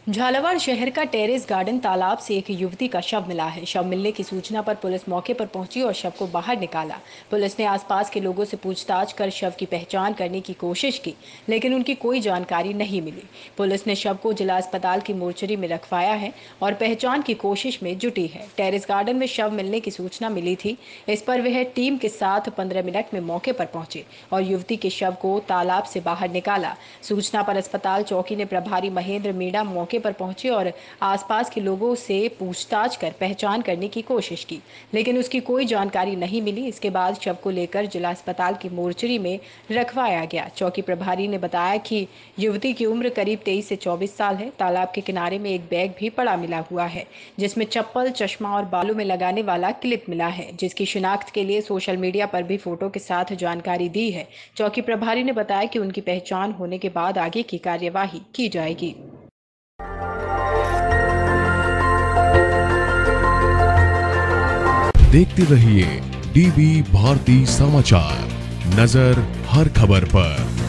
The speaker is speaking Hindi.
झालावाड़ शहर का टेरेस गार्डन तालाब से एक युवती का शव मिला है। शव मिलने की सूचना पर पुलिस मौके पर पहुंची और शव को बाहर निकाला। पुलिस ने आसपास के लोगों से पूछताछ कर शव की पहचान करने की कोशिश की, लेकिन उनकी कोई जानकारी नहीं मिली। पुलिस ने शव को जिला अस्पताल की मोर्चरी में रखवाया है और पहचान की कोशिश में जुटी है। टेरेस गार्डन में शव मिलने की सूचना मिली थी। इस पर वह टीम के साथ 15 मिनट में मौके पर पहुंचे और युवती के शव को तालाब से बाहर निकाला। सूचना पर अस्पताल चौकी ने प्रभारी महेंद्र मीणा मौके पर पहुंचे और आसपास के लोगों से पूछताछ कर पहचान करने की कोशिश की, लेकिन उसकी कोई जानकारी नहीं मिली। इसके बाद शव को लेकर जिला अस्पताल की मोर्चरी में रखवाया गया। चौकी प्रभारी ने बताया कि युवती की उम्र करीब 23 से 24 साल है। तालाब के किनारे में एक बैग भी पड़ा मिला हुआ है, जिसमें चप्पल, चश्मा और बालों में लगाने वाला क्लिप मिला है, जिसकी शिनाख्त के लिए सोशल मीडिया पर भी फोटो के साथ जानकारी दी है। चौकी प्रभारी ने बताया कि उनकी पहचान होने के बाद आगे की कार्यवाही की जाएगी। देखते रहिए डीबी भारती समाचार, नजर हर खबर पर।